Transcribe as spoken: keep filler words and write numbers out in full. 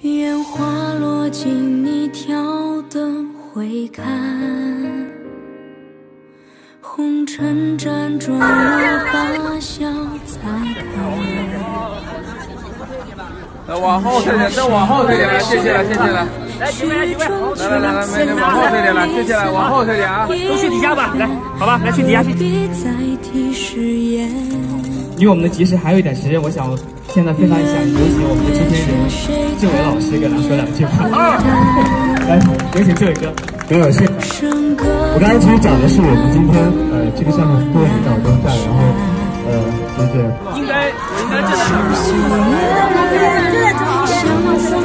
烟花落进你挑灯会看，红尘辗转我把笑擦干。 再往后退点，再往后退点了，谢谢了，谢谢了。来，几位，来几位，来来来来，妹妹往后退点了，谢谢了，往后退点啊。 都去底下吧，来，好吧，来去底下去。 离我们的集市还有一点时间，我想现在非常想有请我们的制片人志伟老师给咱说两句话。来，有请志伟哥。 没有谢。我刚才其实讲的是我们今天呃这个项目各位领导都在，然后呃就是应该我应该站在这儿。